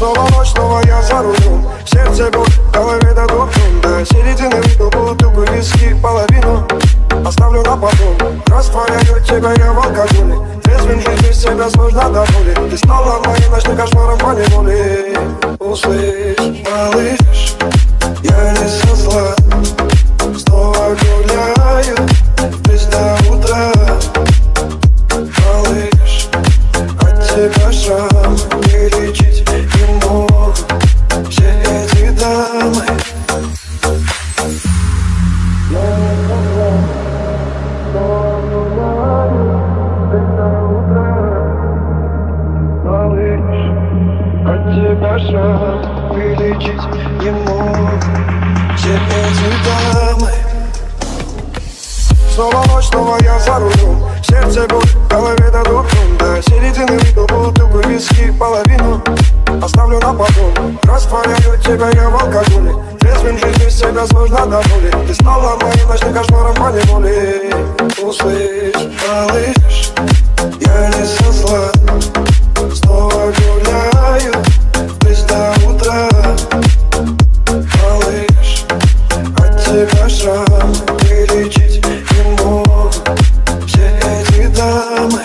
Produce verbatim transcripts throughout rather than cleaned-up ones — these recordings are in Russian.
Снова ночь, снова я за рулем. Сердце боль, в голове дадут дым. До середины выпил бутылку виски, половину оставлю на потом. Растворяю тебя я в алкоголе. Трезвым жить без себя сложно до боли. Ты стала моим ночным кошмаром по неволе. Услышь, малыш, я не со зла. Снова гуляю без до утра. Малыш, от тебя шрам не лечить не могут все эти дамы. Я не со зла. Снова гуляю без до утра. Малыш, от тебя шрам вылечить не могут все эти дамы. Снова ночь, снова я за рулем. Сердце боль, в голове дадут дым. До середины выпил бутылку виски, половину оставлю на потом. Растворяю тебя я в алкоголе. Трезвым жить без себя сложно до боли. Ты стала моим ночным кошмаром по неволе. Услышь, малыш, я не со зла. Снова гуляю без до утра. Малыш, от тебя шрам вылечить не могут все эти дамы.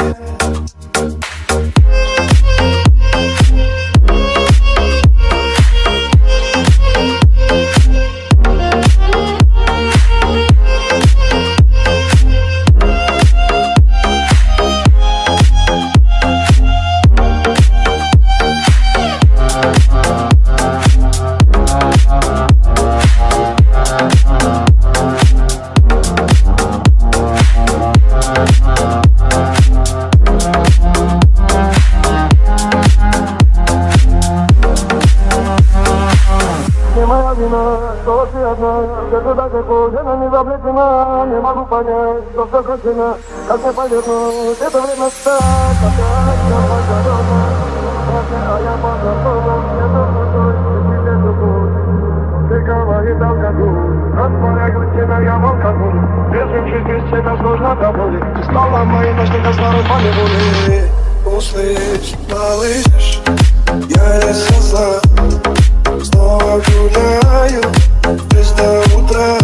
Я туда какой, она не заплетена. Не могу понять, что все кончено. Как мне повернуть, это время стать опять на пожарно. А я по законам, я духой, ты тебе духой. Ты говорит алкоголь, растворяю тебя я в алкоголь. Трезвым жить без тебя сложно до боли. Ты стала моим ночным кошмаром по неволе. Услышь, малыш, я не со зла. Снова гуляю без до утра.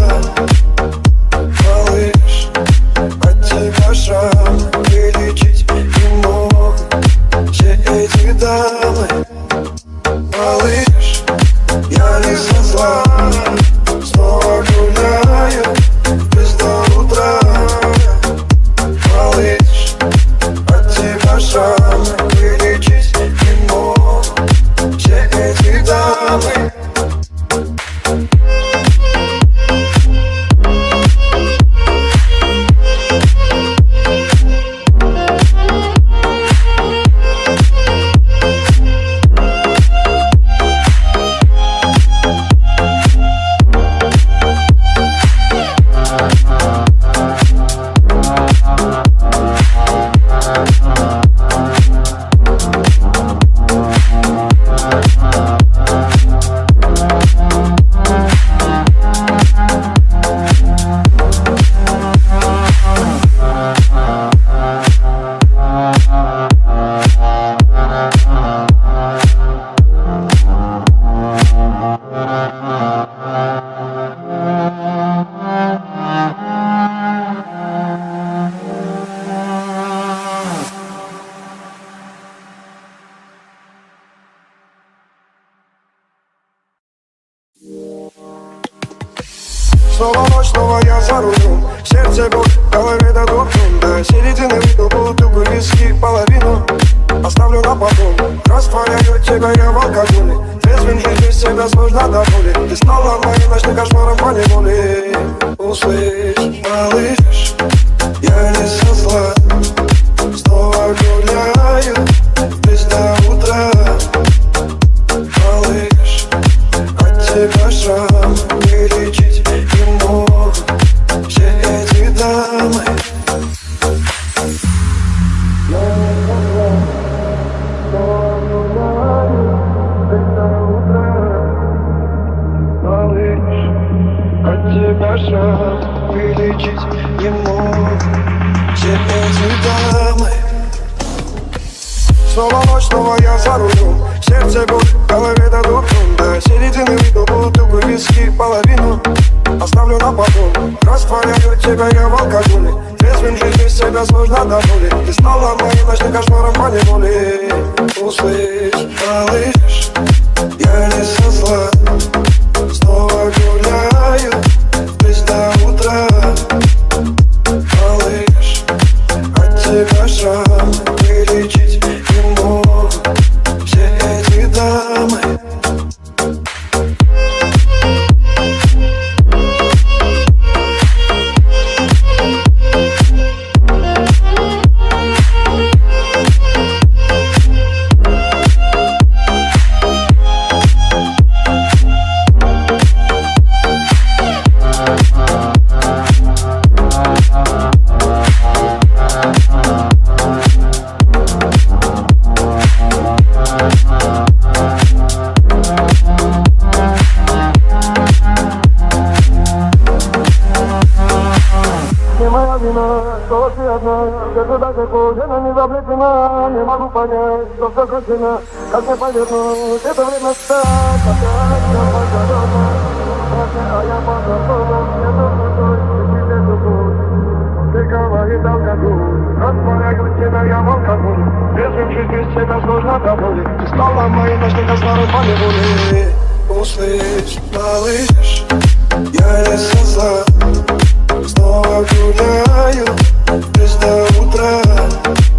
Малыш, от тебя шрам вылечить не могут все эти дамы. Малыш, я не со зла. Снова гуляю без до утра. Малыш, от тебя шрам вылечить не могут все эти дамы. Снова ночь, снова я за рулем. Сердце боль, в голове дадут дым. До середины выпил бутылку виски, половину оставлю на потом. Растворяю тебя я в алкоголе. Трезвым жить без себя сложно до боли. Ты стала моим ночным кошмаром по неволе. Услышь, малыш, я не со зла. Снова гуляю без до утра. Малыш, от тебя шрам вылечить не могут все эти дамы. Я не со зла. Снова гуляю без до утра. Малыш, от тебя шрам вылечить не могут все Снова ночь, снова я за рулем. Сердце боль, в голове дадут тон. До середины выпил бутылку виски, половину оставлю на потом. Растворяю тебя я в алкоголе. Трезвым жить без тебя сложно до боли. Ты стала моим ночным кошмаром по неволе. Услышь, малыш, я не со зла. Снова гуляю здесь до утра. Малыш, от тебя шрам вылечить не могут все эти дамы. Что ты одна, где-то далеко, жена не заплетена. Не могу понять, что все кончено. Как мне повернуть, это время стать опять я погорена. А я погорена, мне нужно дождь, тебе любовь. Ты говорит алкоголь, растворяю тебя я в алкоголь. Трезвым жить без тебя сложно до боли. Ты стала моим ночным кошмаром по неволе. Услышь, малыш, я не со зла. Снова гуляю здесь до утра.